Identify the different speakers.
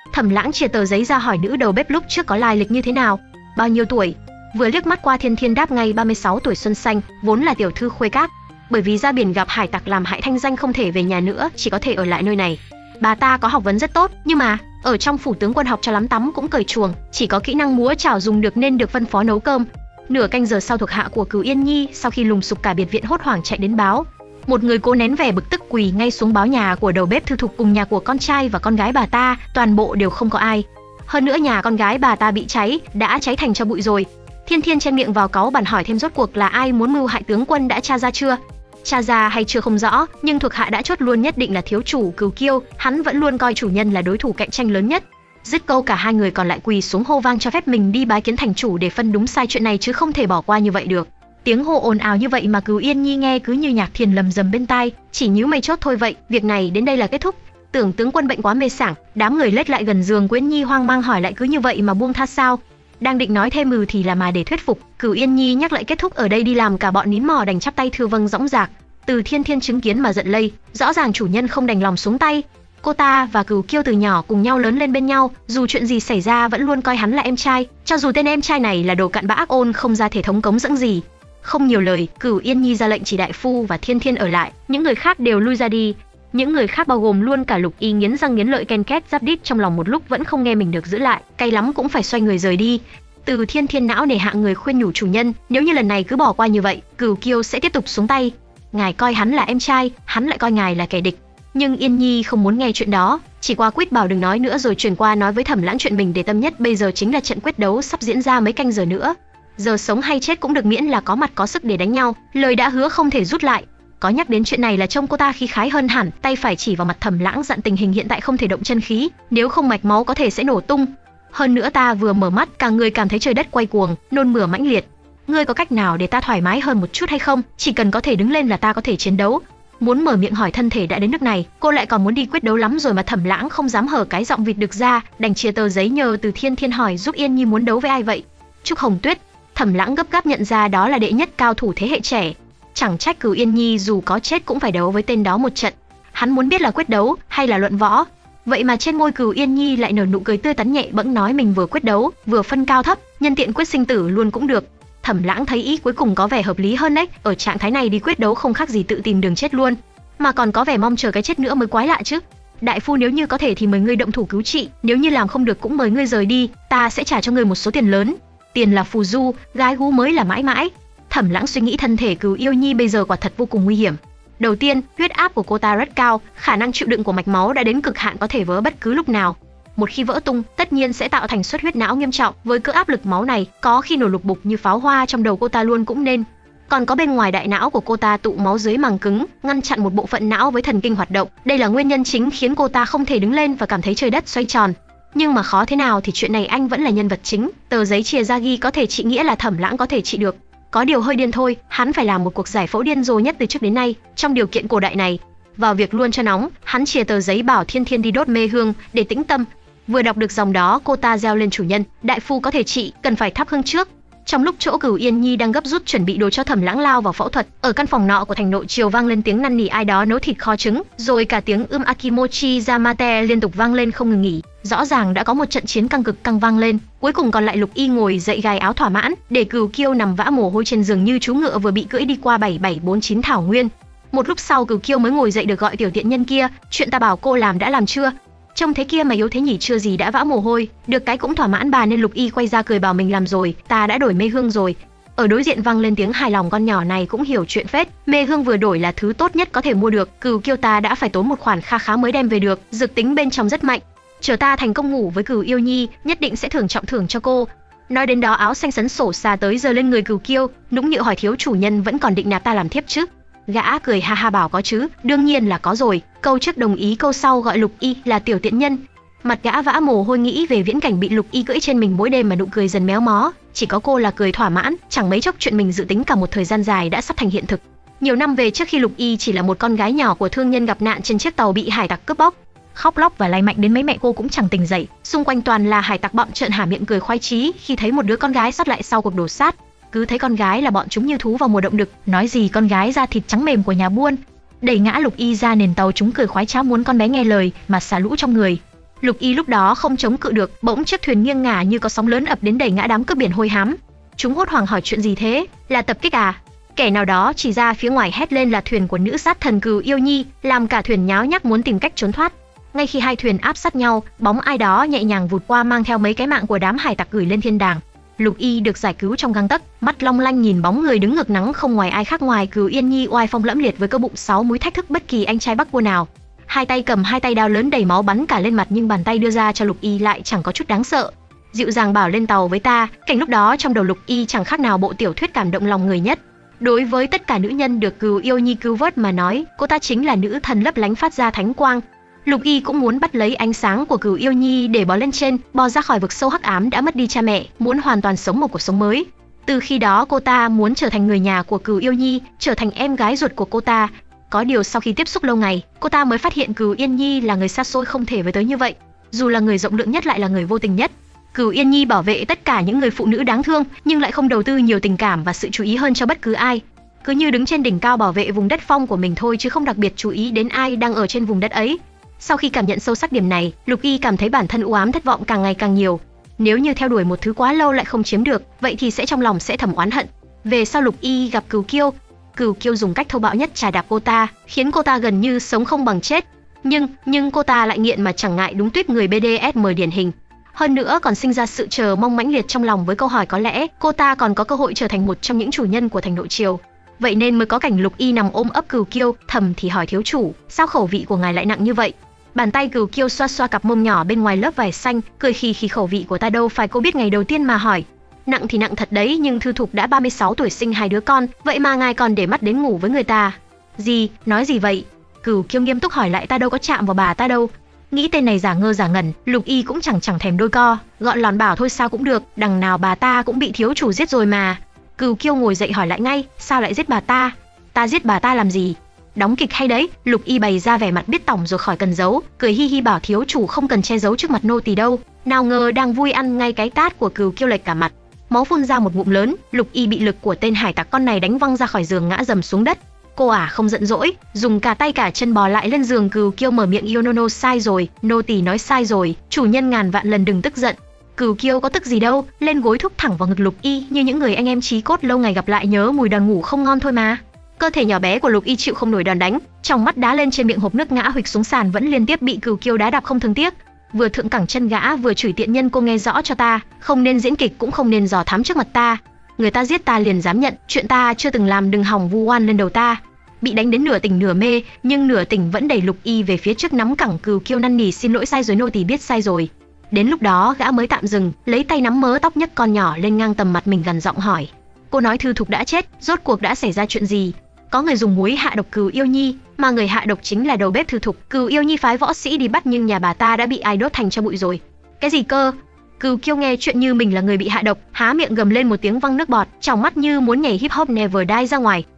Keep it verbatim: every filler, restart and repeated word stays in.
Speaker 1: Thẩm Lãng chia tờ giấy ra hỏi nữ đầu bếp lúc trước có lai lịch như thế nào, bao nhiêu tuổi. Vừa liếc mắt qua Thiên Thiên đáp ngay ba mươi sáu tuổi xuân xanh, vốn là tiểu thư khuê các, bởi vì ra biển gặp hải tặc làm hại thanh danh không thể về nhà nữa, chỉ có thể ở lại nơi này. Bà ta có học vấn rất tốt, nhưng mà ở trong phủ tướng quân học cho lắm tắm cũng cởi chuồng, chỉ có kỹ năng múa chảo dùng được nên được phân phó nấu cơm. Nửa canh giờ sau, thuộc hạ của Cửu Yên Nhi sau khi lùng sục cả biệt viện hốt hoảng chạy đến báo. Một người cố nén vẻ bực tức quỳ ngay xuống báo nhà của đầu bếp Thư Thục cùng nhà của con trai và con gái bà ta, toàn bộ đều không có ai. Hơn nữa nhà con gái bà ta bị cháy, đã cháy thành tro bụi rồi. Thiên Thiên chen miệng vào cáu bản hỏi thêm rốt cuộc là ai muốn mưu hại tướng quân đã tra ra chưa. Tra ra hay chưa không rõ, nhưng thuộc hạ đã chốt luôn nhất định là thiếu chủ Cửu Kiêu, hắn vẫn luôn coi chủ nhân là đối thủ cạnh tranh lớn nhất. Dứt câu cả hai người còn lại quỳ xuống hô vang cho phép mình đi bái kiến thành chủ để phân đúng sai chuyện này, chứ không thể bỏ qua như vậy được. Tiếng hô ồn ào như vậy mà Cửu Yên Nhi nghe cứ như nhạc thiền lầm rầm bên tai, chỉ nhíu mày chốt thôi vậy, việc này đến đây là kết thúc. Tưởng tướng quân bệnh quá mê sảng, đám người lết lại gần giường Quyến Nhi hoang mang hỏi lại cứ như vậy mà buông tha sao? Đang định nói thêm mừ thì là mà để thuyết phục, Cửu Yên Nhi nhắc lại kết thúc ở đây đi, làm cả bọn nín mò đành chắp tay thưa vâng dõng dạc. Từ Thiên Thiên chứng kiến mà giận lây, rõ ràng chủ nhân không đành lòng xuống tay. Cô ta và Cửu Kiêu từ nhỏ cùng nhau lớn lên bên nhau, dù chuyện gì xảy ra vẫn luôn coi hắn là em trai, cho dù tên em trai này là đồ cặn bã ác ôn không ra thể thống cống dẫn gì. Không nhiều lời, Cửu Yên Nhi ra lệnh chỉ đại phu và Thiên Thiên ở lại, những người khác đều lui ra đi. Những người khác bao gồm luôn cả Lục Y nghiến răng nghiến lợi ken két giáp đít trong lòng một lúc vẫn không nghe mình được giữ lại, cay lắm cũng phải xoay người rời đi. Từ Thiên Thiên não nề hạ người khuyên nhủ chủ nhân, nếu như lần này cứ bỏ qua như vậy, Cửu Kiêu sẽ tiếp tục xuống tay. Ngài coi hắn là em trai, hắn lại coi ngài là kẻ địch. Nhưng Yên Nhi không muốn nghe chuyện đó, chỉ qua quýt bảo đừng nói nữa rồi chuyển qua nói với Thẩm Lãng chuyện mình để tâm nhất bây giờ chính là trận quyết đấu sắp diễn ra mấy canh giờ nữa. Giờ sống hay chết cũng được, miễn là có mặt có sức để đánh nhau, lời đã hứa không thể rút lại. Có nhắc đến chuyện này là trông cô ta khí khái hơn hẳn, tay phải chỉ vào mặt Thẩm Lãng dặn tình hình hiện tại không thể động chân khí, nếu không mạch máu có thể sẽ nổ tung. Hơn nữa ta vừa mở mắt, cả người cảm thấy trời đất quay cuồng, nôn mửa mãnh liệt. Ngươi có cách nào để ta thoải mái hơn một chút hay không? Chỉ cần có thể đứng lên là ta có thể chiến đấu. Muốn mở miệng hỏi thân thể đã đến nước này, cô lại còn muốn đi quyết đấu lắm rồi mà Thẩm Lãng không dám hở cái giọng vịt được ra, đành chia tờ giấy nhờ Từ Thiên Thiên hỏi giúp Yên Nhi muốn đấu với ai vậy. Trúc Hồng Tuyết. Thẩm Lãng gấp gáp nhận ra đó là đệ nhất cao thủ thế hệ trẻ. Chẳng trách Cửu Yên Nhi dù có chết cũng phải đấu với tên đó một trận. Hắn muốn biết là quyết đấu hay là luận võ. Vậy mà trên môi Cửu Yên Nhi lại nở nụ cười tươi tắn nhẹ bẫng nói mình vừa quyết đấu, vừa phân cao thấp, nhân tiện quyết sinh tử luôn cũng được. Thẩm Lãng thấy ý cuối cùng có vẻ hợp lý hơn đấy, ở trạng thái này đi quyết đấu không khác gì tự tìm đường chết luôn, mà còn có vẻ mong chờ cái chết nữa mới quái lạ chứ. Đại phu, nếu như có thể thì mời ngươi động thủ cứu trị, nếu như làm không được cũng mời ngươi rời đi, ta sẽ trả cho ngươi một số tiền lớn. Tiền là phù du, gái gú mới là mãi mãi. Thẩm Lãng suy nghĩ thân thể Cửu Yêu Nhi bây giờ quả thật vô cùng nguy hiểm. Đầu tiên, huyết áp của cô ta rất cao, khả năng chịu đựng của mạch máu đã đến cực hạn, có thể vỡ bất cứ lúc nào. Một khi vỡ tung, tất nhiên sẽ tạo thành xuất huyết não nghiêm trọng, với cỡ áp lực máu này, có khi nổ lục bục như pháo hoa trong đầu cô ta luôn cũng nên. Còn có bên ngoài đại não của cô ta tụ máu dưới màng cứng, ngăn chặn một bộ phận não với thần kinh hoạt động, đây là nguyên nhân chính khiến cô ta không thể đứng lên và cảm thấy trời đất xoay tròn. Nhưng mà khó thế nào thì chuyện này anh vẫn là nhân vật chính, tờ giấy chia ra ghi có thể trị, nghĩa là Thẩm Lãng có thể trị được. Có điều hơi điên thôi, hắn phải làm một cuộc giải phẫu điên rồ nhất từ trước đến nay, trong điều kiện cổ đại này. Vào việc luôn cho nóng, hắn chia tờ giấy bảo Thiên Thiên đi đốt mê hương để tĩnh tâm. Vừa đọc được dòng đó, cô ta reo lên chủ nhân, đại phu có thể trị, cần phải thắp hương trước. Trong lúc chỗ Cửu Yên Nhi đang gấp rút chuẩn bị đồ cho Thẩm Lãng lao vào phẫu thuật, ở căn phòng nọ của thành nội triều vang lên tiếng năn nỉ ai đó nấu thịt kho trứng, rồi cả tiếng ưm akimochi yamate liên tục vang lên không ngừng nghỉ. Rõ ràng đã có một trận chiến căng cực căng vang lên. Cuối cùng còn lại Lục Y ngồi dậy gai áo thỏa mãn, để Cửu Kiêu nằm vã mồ hôi trên giường như chú ngựa vừa bị cưỡi đi qua bảy bảy bốn chín thảo nguyên. Một lúc sau Cửu Kiêu mới ngồi dậy được gọi tiểu tiện nhân kia, chuyện ta bảo cô làm đã làm chưa? Trông thế kia mà yếu thế nhỉ, chưa gì đã vã mồ hôi, được cái cũng thỏa mãn bà nên Lục Y quay ra cười bảo mình làm rồi, ta đã đổi mê hương rồi. Ở đối diện vang lên tiếng hài lòng, con nhỏ này cũng hiểu chuyện phết, mê hương vừa đổi là thứ tốt nhất có thể mua được, Cửu Kiêu ta đã phải tốn một khoản kha khá mới đem về được, dược tính bên trong rất mạnh. Chờ ta thành công ngủ với Cửu Yêu Nhi, nhất định sẽ thưởng trọng thưởng cho cô. Nói đến đó áo xanh sấn sổ xa tới giờ lên người Cửu Kiêu, nũng nịu hỏi thiếu chủ nhân vẫn còn định nạp ta làm thiếp chứ? Gã cười ha ha bảo có chứ, đương nhiên là có rồi. Câu trước đồng ý, câu sau gọi Lục Y là tiểu tiện nhân. Mặt gã vã mồ hôi nghĩ về viễn cảnh bị Lục Y cưỡi trên mình mỗi đêm mà nụ cười dần méo mó. Chỉ có cô là cười thỏa mãn, chẳng mấy chốc chuyện mình dự tính cả một thời gian dài đã sắp thành hiện thực. Nhiều năm về trước khi Lục Y chỉ là một con gái nhỏ của thương nhân gặp nạn trên chiếc tàu bị hải tặc cướp bóc, khóc lóc và lay mạnh đến mấy mẹ cô cũng chẳng tỉnh dậy. Xung quanh toàn là hải tặc, bọn trợn há miệng cười khoái chí khi thấy một đứa con gái sót lại sau cuộc đổ sát. Cứ thấy con gái là bọn chúng như thú vào mùa động đực, nói gì con gái da thịt trắng mềm của nhà buôn. Đẩy ngã Lục Y ra nền tàu, chúng cười khoái trá muốn con bé nghe lời mà xả lũ trong người. Lục Y lúc đó không chống cự được, bỗng chiếc thuyền nghiêng ngả như có sóng lớn ập đến đẩy ngã đám cướp biển hôi hám. Chúng hốt hoảng hỏi chuyện gì thế, là tập kích à? Kẻ nào đó chỉ ra phía ngoài hét lên là thuyền của nữ sát thần Cừu Yêu Nhi, làm cả thuyền nháo nhác muốn tìm cách trốn thoát. Ngay khi hai thuyền áp sát nhau, bóng ai đó nhẹ nhàng vụt qua mang theo mấy cái mạng của đám hải tặc gửi lên thiên đàng. Lục Y được giải cứu trong gang tấc, mắt long lanh nhìn bóng người đứng ngược nắng không ngoài ai khác ngoài Cừu Yên Nhi oai phong lẫm liệt với cơ bụng sáu múi thách thức bất kỳ anh trai Bắc Vua nào. Hai tay cầm hai tay đao lớn đầy máu bắn cả lên mặt, nhưng bàn tay đưa ra cho Lục Y lại chẳng có chút đáng sợ. Dịu dàng bảo lên tàu với ta. Cảnh lúc đó trong đầu Lục Y chẳng khác nào bộ tiểu thuyết cảm động lòng người nhất. Đối với tất cả nữ nhân được Cừu Yêu Nhi cứu vớt mà nói, cô ta chính là nữ thần lấp lánh phát ra thánh quang. Lục Y cũng muốn bắt lấy ánh sáng của Cừu Yêu Nhi để bò lên trên, bò ra khỏi vực sâu hắc ám đã mất đi cha mẹ, muốn hoàn toàn sống một cuộc sống mới. Từ khi đó cô ta muốn trở thành người nhà của Cừu Yêu Nhi, trở thành em gái ruột của cô ta. Có điều sau khi tiếp xúc lâu ngày, cô ta mới phát hiện Cừu Yên Nhi là người xa xôi không thể với tới như vậy. Dù là người rộng lượng nhất lại là người vô tình nhất. Cừu Yên Nhi bảo vệ tất cả những người phụ nữ đáng thương, nhưng lại không đầu tư nhiều tình cảm và sự chú ý hơn cho bất cứ ai. Cứ như đứng trên đỉnh cao bảo vệ vùng đất phong của mình thôi, chứ không đặc biệt chú ý đến ai đang ở trên vùng đất ấy. Sau khi cảm nhận sâu sắc điểm này, Lục Y cảm thấy bản thân u ám thất vọng càng ngày càng nhiều. Nếu như theo đuổi một thứ quá lâu lại không chiếm được, vậy thì sẽ trong lòng sẽ thầm oán hận. Về sau Lục Y gặp Cừu Kiêu, Cừu Kiêu dùng cách thô bạo nhất chà đạp cô ta, khiến cô ta gần như sống không bằng chết. Nhưng, nhưng cô ta lại nghiện mà chẳng ngại, đúng tuýp người bê đê ét em điển hình. Hơn nữa còn sinh ra sự chờ mong mãnh liệt trong lòng với câu hỏi có lẽ cô ta còn có cơ hội trở thành một trong những chủ nhân của thành nội triều. Vậy nên mới có cảnh Lục Y nằm ôm ấp Cừu Kiêu, thầm thì hỏi thiếu chủ, sao khẩu vị của ngài lại nặng như vậy? Bàn tay Cừu Kiêu xoa xoa cặp mông nhỏ bên ngoài lớp vải xanh, cười khì khì, khẩu vị của ta đâu phải cô biết ngày đầu tiên mà hỏi. Nặng thì nặng thật đấy, nhưng Thư Thục đã ba mươi sáu tuổi sinh hai đứa con, vậy mà ngài còn để mắt đến ngủ với người ta. Gì, nói gì vậy? Cừu Kiêu nghiêm túc hỏi lại, ta đâu có chạm vào bà ta đâu. Nghĩ tên này giả ngơ giả ngẩn, Lục Y cũng chẳng chẳng thèm đôi co, gọn lòn bảo thôi sao cũng được, đằng nào bà ta cũng bị thiếu chủ giết rồi mà. Cừu Kiêu ngồi dậy hỏi lại ngay, sao lại giết bà ta? Ta giết bà ta làm gì? Đóng kịch hay đấy. Lục Y bày ra vẻ mặt biết tỏng rồi khỏi cần giấu, cười hi hi bảo thiếu chủ không cần che giấu trước mặt nô tỳ đâu. Nào ngờ đang vui ăn ngay cái tát của Cừu Kiêu lệch cả mặt, máu phun ra một ngụm lớn. Lục Y bị lực của tên hải tặc con này đánh văng ra khỏi giường, ngã dầm xuống đất. Cô ả à không giận dỗi, dùng cả tay cả chân bò lại lên giường. Cừu Kiêu mở miệng, Yonono sai rồi, nô tỳ nói sai rồi, chủ nhân ngàn vạn lần đừng tức giận. Cừu Kiêu có tức gì đâu, lên gối thúc thẳng vào ngực Lục Y như những người anh em chí cốt lâu ngày gặp lại nhớ mùi đòn ngủ không ngon thôi mà. Cơ thể nhỏ bé của Lục Y chịu không nổi đòn đánh, trong mắt đá lên trên miệng hộp nước, ngã huỵch xuống sàn, vẫn liên tiếp bị Cừu Kiêu đá đạp không thương tiếc. Vừa thượng cẳng chân gã vừa chửi, tiện nhân, cô nghe rõ cho ta, không nên diễn kịch cũng không nên dò thám trước mặt ta. Người ta giết ta liền dám nhận, chuyện ta chưa từng làm đừng hòng vu oan lên đầu ta. Bị đánh đến nửa tỉnh nửa mê, nhưng nửa tỉnh vẫn đẩy Lục Y về phía trước, nắm cẳng Cừu Kiêu năn nỉ, xin lỗi, sai rồi, nô tỳ biết sai rồi. Đến lúc đó gã mới tạm dừng, lấy tay nắm mớ tóc nhấc con nhỏ lên ngang tầm mặt mình, gằn giọng hỏi, cô nói Thư Thục đã chết, rốt cuộc đã xảy ra chuyện gì? Có người dùng muối hạ độc Cừu Yêu Nhi, mà người hạ độc chính là đầu bếp Thư Thục. Cừu Yêu Nhi phái võ sĩ đi bắt, nhưng nhà bà ta đã bị ai đốt thành cho bụi rồi. Cái gì cơ? Cừu Kiêu nghe chuyện như mình là người bị hạ độc, há miệng gầm lên một tiếng văng nước bọt, trong mắt như muốn nhảy hip hop never die ra ngoài.